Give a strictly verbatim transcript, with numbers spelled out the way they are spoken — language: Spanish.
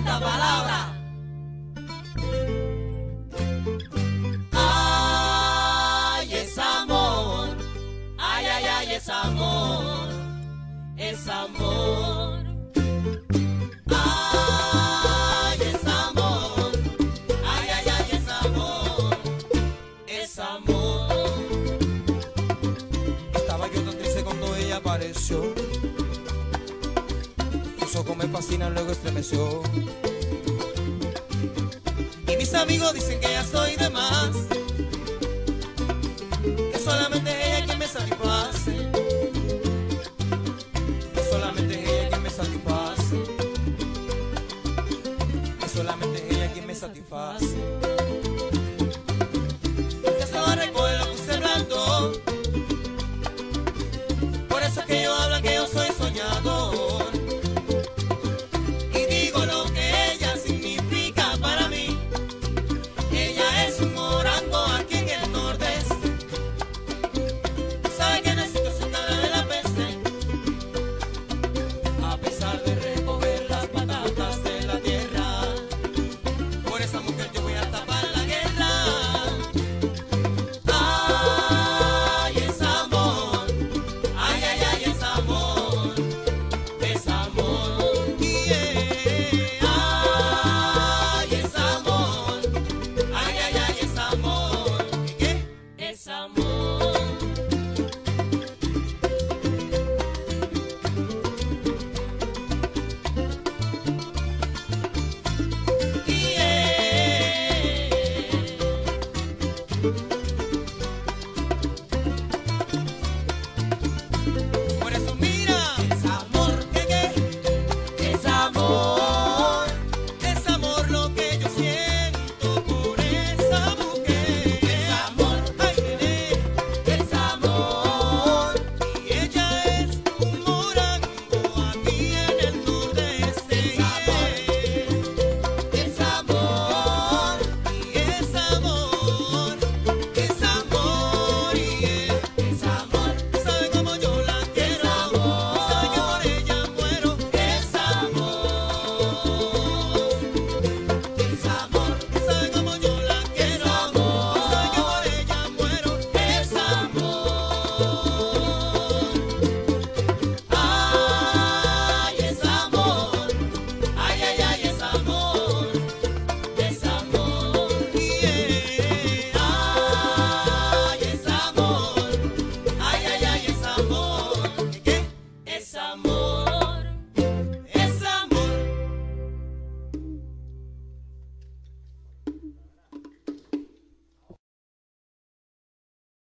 esta palabra. Ay, es amor, ay, ay, ay, es amor, es amor. Ay, es amor, ay, ay, ay, es amor, es amor. Estaba yo tan triste cuando ella apareció. Sus ojos me fascinan, luego estremeció. Y mis amigos dicen que ya soy de más.